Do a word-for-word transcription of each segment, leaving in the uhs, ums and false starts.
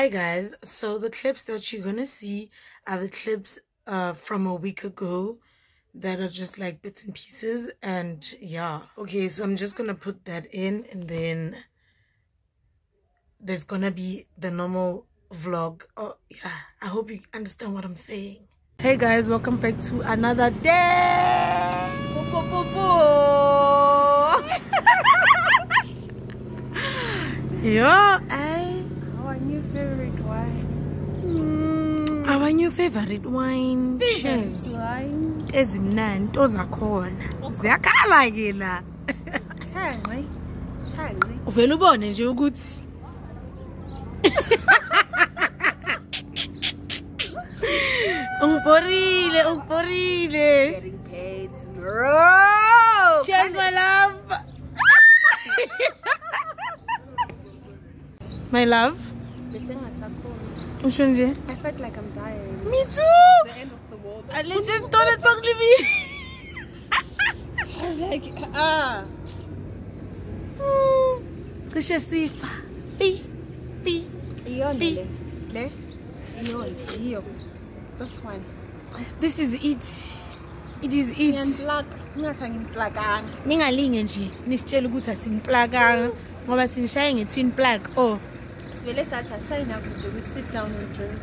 Hi guys, so the clips that you're gonna see are the clips uh from a week ago that are just like bits and pieces, and yeah. Okay, so I'm just gonna put that in, and then there's gonna be the normal vlog. Oh yeah, I hope you understand what I'm saying. Hey guys, welcome back to another day. Yo, I our new favorite wine. Mm. Our new favorite wine. Cheers. Wine. Ezimnandi ozakhona. Ziyakhala ke la. Changwe. Changwe. Uvela ubone nje ukuthi Ungiborile, ungiborile. Getting paid tomorrow. Cheers, my love. My love. I felt like I'm dying. Me too. The end of the world. I legit thought it's only me. I was like, ah. Cishe sifa. Fi. Fi. Iyonle. Le. Iyonle. Iyo. This one. This is it. It is it. Ngiyanplug. Ngingathi ngimplugana. Ningalinge nje nisitshela ukuthi asimpluganga ngoba sinishaye nge-twin plug. Oh. Sivele sathi asayina kude, we sit down and drink.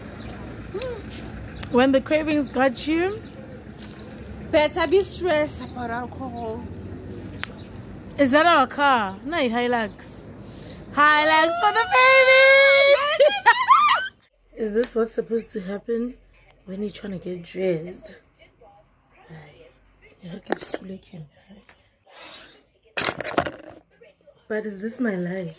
When the cravings got you, better be stressed about alcohol. Is that our car? No, Hilux. Hilux for the baby! Is this what's supposed to happen when you're trying to get dressed? But is this my life?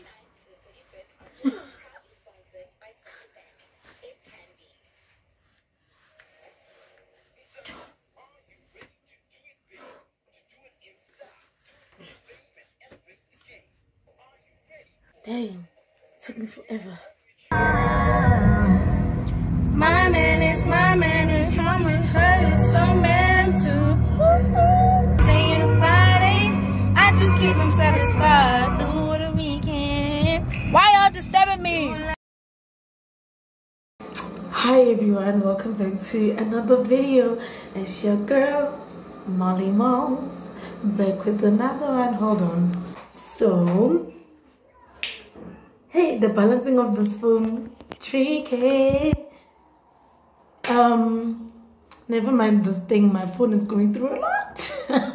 Dang, it took me forever. My man is my man is coming, her is so man too. Staying Friday, I just keep him satisfied through the weekend. Why y'all disturbing me? Hi everyone, welcome back to another video. It's your girl, Molly Malls, back with another one. Hold on. So, hey, the balancing of this phone, tricky. Um, never mind this thing. My phone is going through a lot.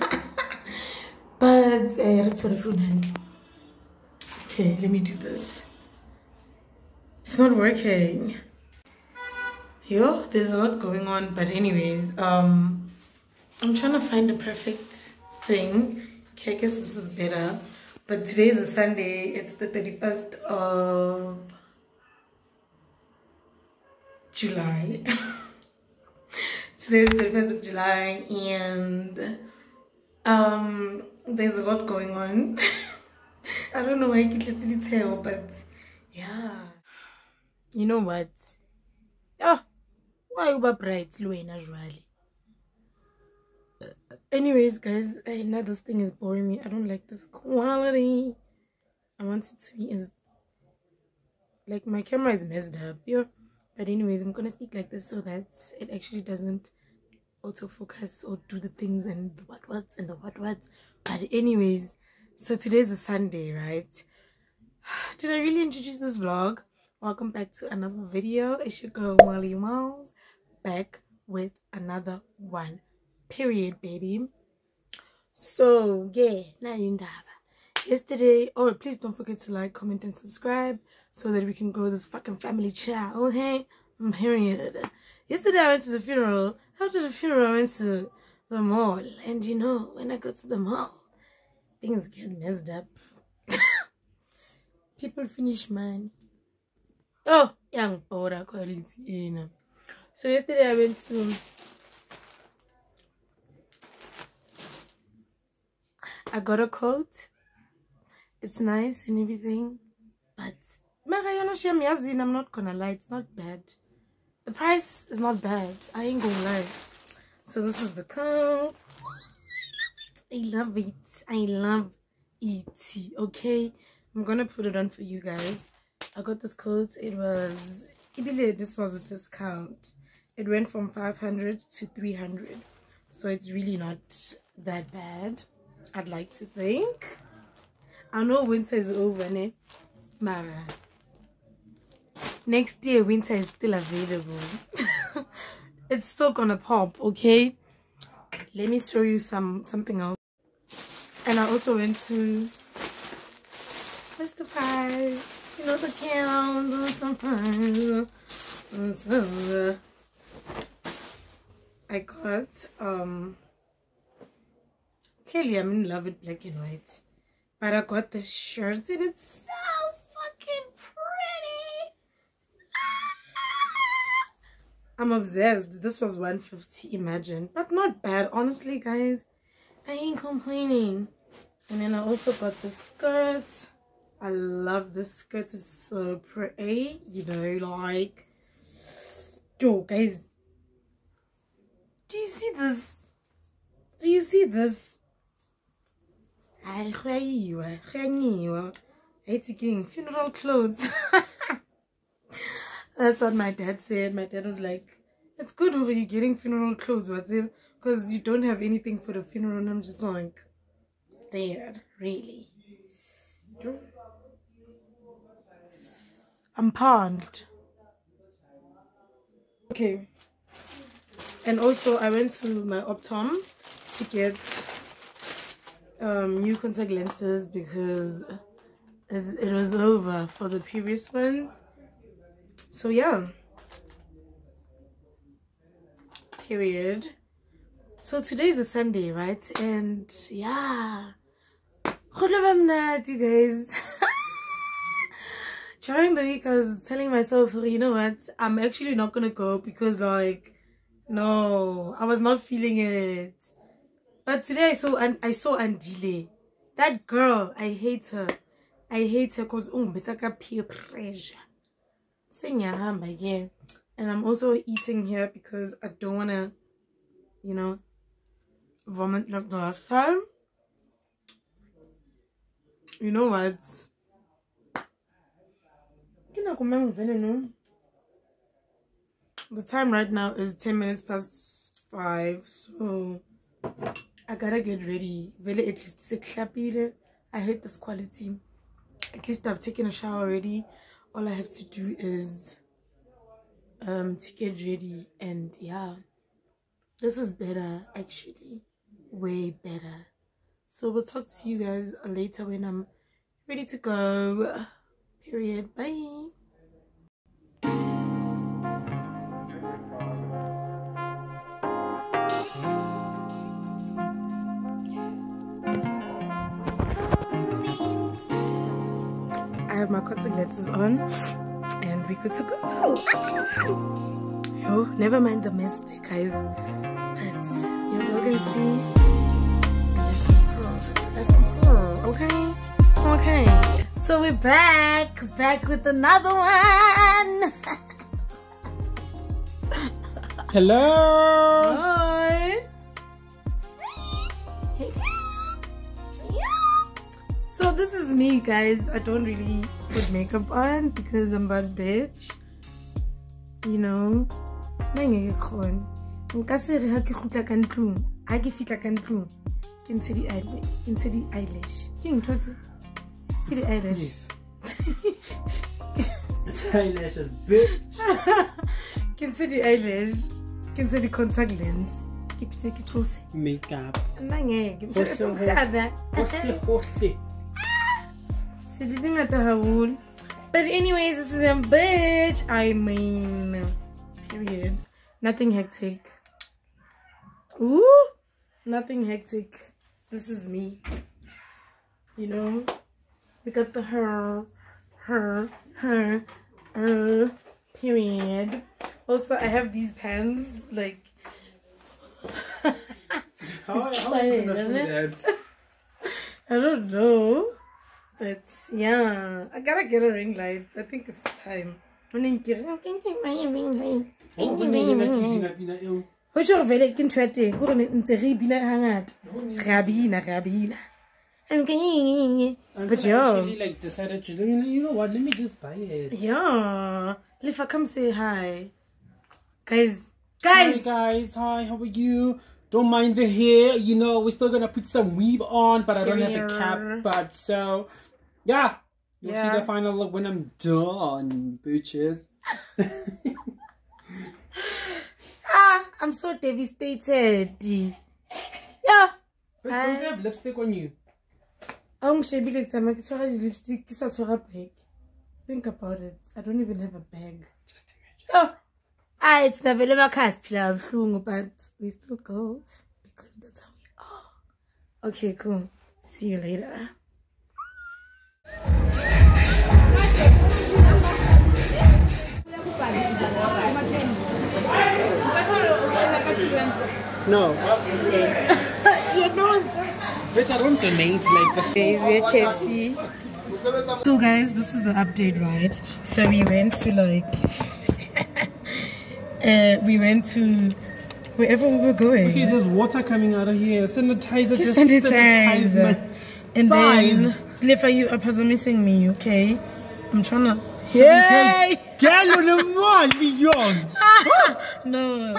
But uh, okay, let me do this. It's not working. Yo, there's a lot going on. But anyways, um, I'm trying to find the perfect thing. Okay, I guess this is better. But today is a Sunday. It's the thirty-first of July. Today is the thirty-first of July, and um, there's a lot going on. I don't know why I can't let tell, but yeah. You know what? Oh, why you bright, Luena Juali? Anyways, guys, I know this thing is boring me. I don't like this quality. I want it to be as like my camera is messed up, yeah. But anyways, I'm gonna speak like this so that it actually doesn't autofocus or do the things and the what what's and the what what's. But anyways, so today's a Sunday, right? Did I really introduce this vlog? Welcome back to another video. It's your girl Molly Malls, back with another one. Period, baby. So yeah, now you know. Yesterday, oh please don't forget to like, comment, and subscribe so that we can grow this fucking family chat. Okay, I'm hearing it. Yesterday I went to the funeral. After the funeral, I went to the mall, and you know, when I go to the mall, things get messed up. People finish money. Oh, young powder quality. So yesterday I went to. I got a coat. It's nice and everything, but I'm not gonna lie, it's not bad. The price is not bad. I ain't gonna lie. So this is the coat. I love it. I love it. Okay, I'm gonna put it on for you guys. I got this coat. It was, this was a discount. It went from five hundred to three hundred. So it's really not that bad, I'd like to think. I know winter is over, ne? Mara. Next year, winter is still available. It's still gonna pop, okay? Let me show you some something else. And I also went to Mister Price, you know, the candles. So, I got, um, clearly I'm in love with black and white. But I got this shirt and it's so fucking pretty. I'm obsessed. This was one fifty, imagine. But not bad. Honestly, guys, I ain't complaining. And then I also got this skirt. I love this skirt. It's so pretty. You know, like... Yo, guys. Do you see this? Do you see this? I hate getting funeral clothes. That's what my dad said. My dad was like, it's good over you getting funeral clothes, what's it? Because you don't have anything for the funeral. And I'm just like, Dad, really? I'm panned. Okay. And also I went to my Optom to get um, new contact lenses because it, it was over for the previous ones. So yeah, period. So today's a Sunday, right? And yeah, you guys. During the week I was telling myself, you know what, I'm actually not gonna go because like, no, I was not feeling it. But today I saw and I saw Andile. That girl, I hate her. I hate her because um, it's like a peer pressure. And I'm also eating here because I don't want to, you know, vomit like the last time. You know what? The time right now is ten minutes past five, so I gotta get ready. Really, at least six. I hate this quality. At least I've taken a shower already. All I have to do is um to get ready, and yeah, this is better, actually, way better. So we'll talk to you guys later when I'm ready to go. Period. Bye. I have my contact lenses on and we good to go. Yo, never mind the mess there, guys. But you all can see that's her, okay? Okay. So we're back, back with another one. Hello. Hi. So this is me, guys. I don't really put makeup on because I'm bad bitch. You know. I can see the eyelash. Into the eyelash. Can you the eyelash? Yes. Eyelashes, bitch. Can see the eyelash. Can see the contact lens. Keep it, take it close. Makeup. But anyways, this is a bitch. I mean, period. Nothing hectic. Ooh, nothing hectic. This is me. You know, we got the her, her, her, uh, period. Also, I have these pens, like. How, how are you gonna show that? I don't know. But yeah, I gotta get a ring light. I think it's time. I can take my ring light. I can take my ring light. Which are very interesting. Rabina, Rabina, Rabina. I'm going. But I yo, actually like decided to do. You know what? Let me just buy it. yeah. Lifa, come say hi, guys. Hi Guys, guys, hi. How are you? Don't mind the hair. You know we're still gonna put some weave on, but I don't have the cap. But so yeah, you'll Yeah. see the final look when I'm done, bitches. ah, I'm so devastated. Yeah. But Hi. don't you have lipstick on you? I'm shabby like time. I can lipstick. Kiss a bag. Think about it. I don't even have a bag. Just imagine. Oh, ah, it's the Velema cast club, but we still go because that's how we are. Okay, cool. See you later. No. Your nose just. Bitch, I don't donate like the. Guys, we're at K F C. So guys, this is the update, right? So we went to like uh we went to wherever we were going. Okay, there's water coming out of here. Sanitizer, just Sanitize. my And then thighs. Lifa, you are missing me, okay? I'm trying to Yay! Girl, on the mall, Leon. No.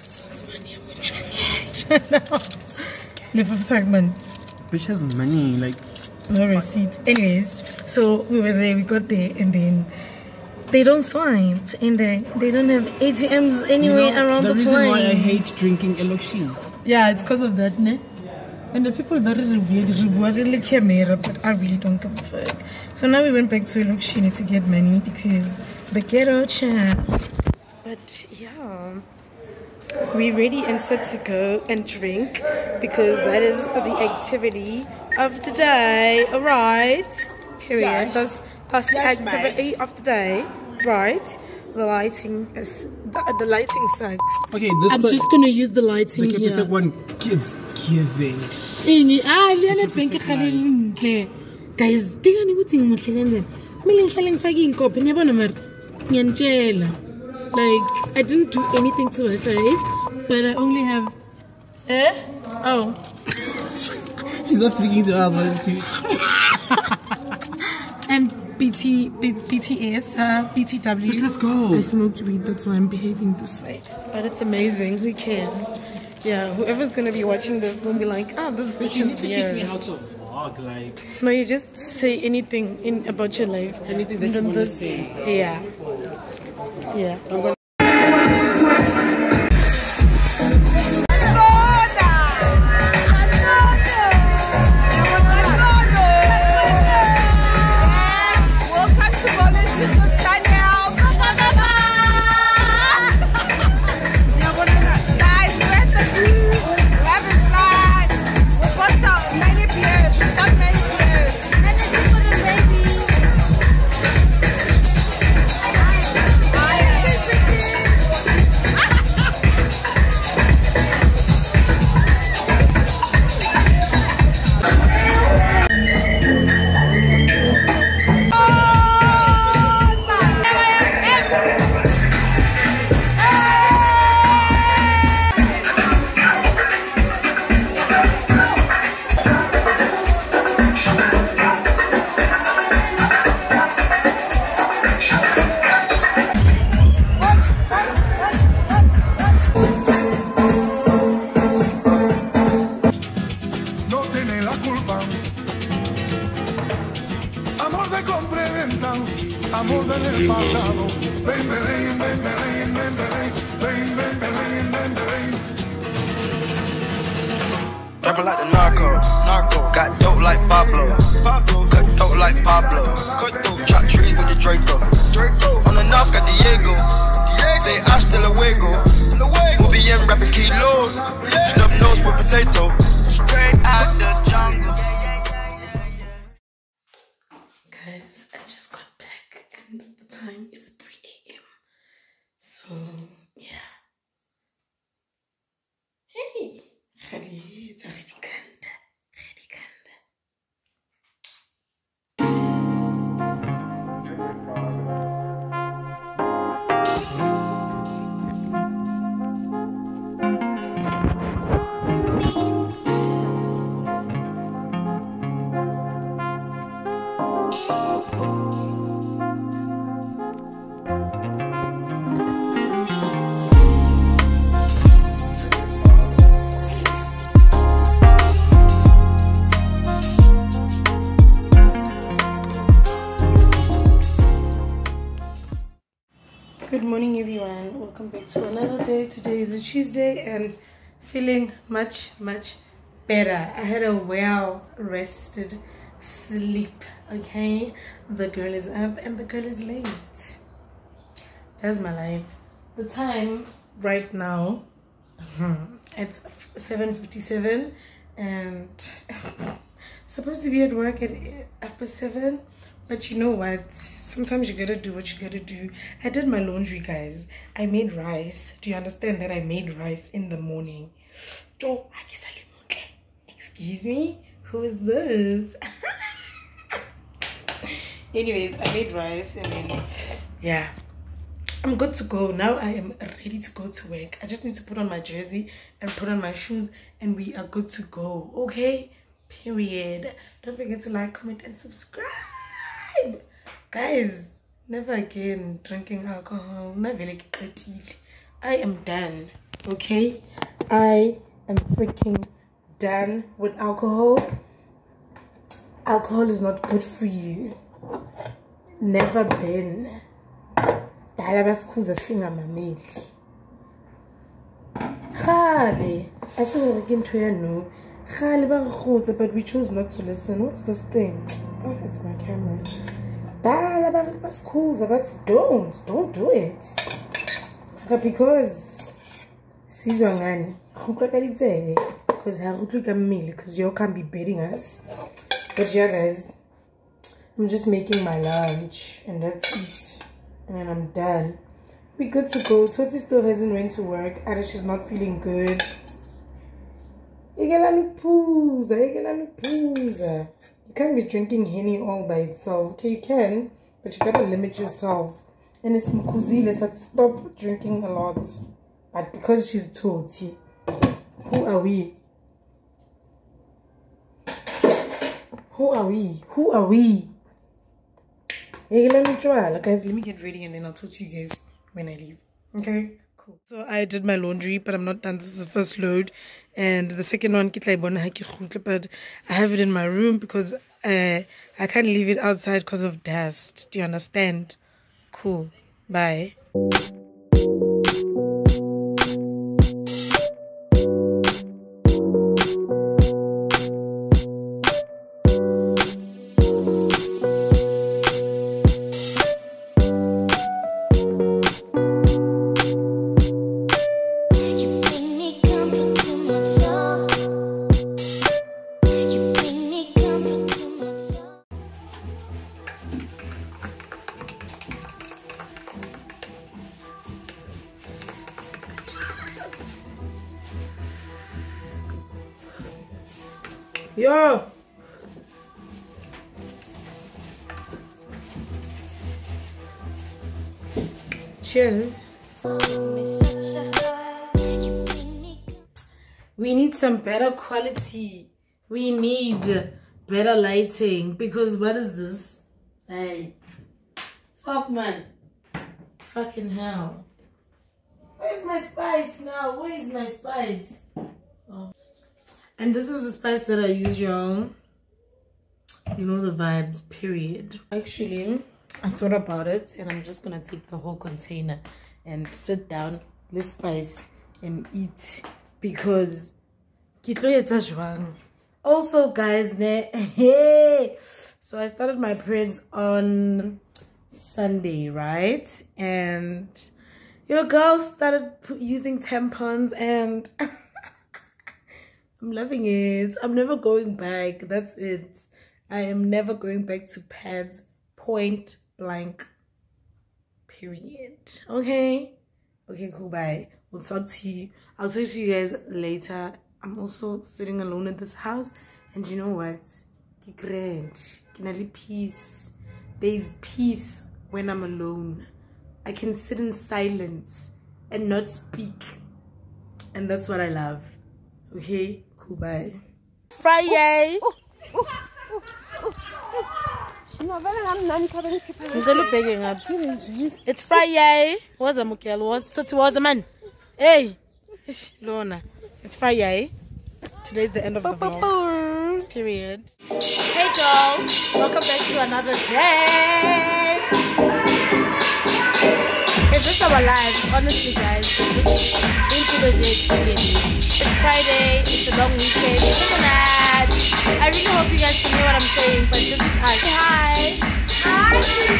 Lifa segment. Bitch has money, like. No receipt. Anyways, so we were there, we got there, and then they don't swipe, and then they don't have A T Ms anywhere You know, around the, the reason place. why I hate drinking Elokshin. Yeah, it's because of that, ne? And the people that are weird, really camera, but I really don't give a fuck. So now we went back to Elokshin to get money because the ghetto chat. But yeah, we're ready and set to go and drink because that is the activity of the day. Alright, period. Yes. That's that's Yes, the activity of the day, right? The lighting is the, the lighting sucks. Okay, this I'm one- just gonna use the lighting the here. Capitec one kids giving. Ini ah lena bank khale linhle. Guys, bikani ukuthi ngimuhle Mimi ngihlale ngifake inkope niyabona mara ngiyantshela. Like I didn't do anything to my face, but I only have eh? Oh. He's not speaking to us, but to And B T, B, BTS, uh, B T W. let's go. I smoked weed, that's why I'm behaving this way. But it's amazing. Who cares? Yeah, whoever's gonna be watching this gonna be like, ah, this bitch You is need to teach weird. me how to vlog, like. No, you just say anything in about your life. Anything that And you then wanna this- say. Yeah. Yeah. I'm gonna. Amor del pasado, ven, ven, ven, ven, ven, ven, ven, ven, ven, ven, ven, ven. Rapping like the narco, narco. Got dope like Pablo, Pablo. Cut dope like Pablo, cut dope. Chop trees with the Draco, Draco. On the knock at Diego, Diego. Say hasta luego, luego. We'll be in rapping kilos, snub nose with potato. Straight out the jungle. Guys, I just got back and the time is three A M So, yeah. Hey! Khadija, Khadikanda, Khadikanda. welcome back to another day. Today is a Tuesday and feeling much much better. I had a well rested sleep. Okay, the girl is up and the girl is late. That's my life. The time right now it's seven fifty-seven and supposed to be at work at after seven. But you know what? Sometimes you gotta do what you gotta do. I did my laundry, guys. I made rice. Do you understand that I made rice in the morning? Excuse me? Who is this? Anyways, I made rice and then, yeah. I'm good to go. Now I am ready to go to work. I just need to put on my jersey and put on my shoes and we are good to go. Okay? Period. Don't forget to like, comment, and subscribe. Guys, never again drinking alcohol. Never like I am done. Okay, I am freaking done with alcohol. Alcohol is not good for you. Never been. Dalabaskuza singa mameli. Khale, I said again to you no. Khale ba khotsa, but we chose not to listen. What's this thing? Oh, it's my camera. Dalabaskuza, but don't, don't do it. Because sizwa ngani, khutla ka ditsebe, because ha khutli ka mmele, because you can't be beating us. But yeah, guys, I'm just making my lunch and that's it. And then I'm done. We good to go. Toti still hasn't went to work. Ada, she's not feeling good. You can't be drinking Henny all by itself. Okay, you can, but you gotta limit yourself. And it's Mkuzile said stop drinking a lot. But because she's Toti, who are we? Who are we? Who are we? Hey, let me try. Guys, let me get ready and then I'll talk to you guys when I leave. Okay? Cool. So I did my laundry, but I'm not done. This is the first load. And the second one, but I have it in my room because uh, I can't leave it outside because of dust. Do you understand? Cool. Bye. Yo! Cheers. We need some better quality. We need better lighting because what is this? Hey. Fuck, man. Fucking hell. Where's my spice now? Where is my spice? Oh. And this is the spice that I use, y'all. You know the vibes, period. Actually, I thought about it and I'm just gonna take the whole container and sit down, this spice, and eat because also, guys, hey, so I started my periods on Sunday, right? And your girl started using tampons and I'm loving it. I'm never going back. That's it. I am never going back to pads. Point blank. Period. Okay? Okay, cool. Bye. We'll talk to you. I'll talk to you guys later. I'm also sitting alone in this house. And you know what? Peace. There is peace when I'm alone. I can sit in silence and not speak. And that's what I love. Okay? Cool, bye. Friday. It's Friday. What's a mukel? What's what's a man? Hey, Lorna. It's Friday. Today's the end of the vlog. Period. Hey, y'all. Welcome back to another day. It's just our lives, honestly, guys. It's It's Friday. It's a long weekend. It's a mad. I really hope you guys can hear what I'm saying, but this is us. Hi. Hi,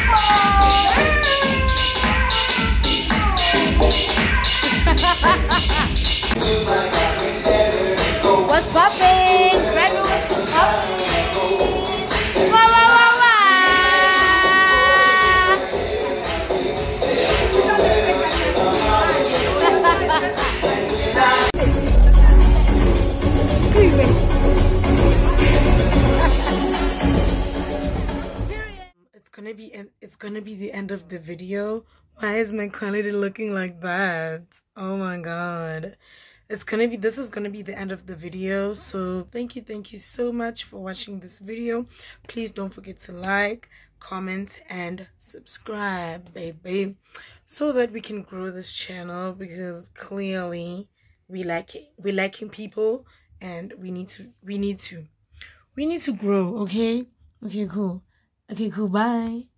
people. What's popping? Brand new, what's popping? Wow, wow, wow, wow. It's gonna be it's gonna be the end of the video. Why is my quality looking like that? Oh my god. It's gonna be this is gonna be the end of the video. So thank you thank you so much for watching this video. Please don't forget to like, comment, and subscribe, baby, so that we can grow this channel, because clearly we like it. We're liking people, and we need to we need to we need to grow. Okay, okay, cool. Okay, cool. Bye.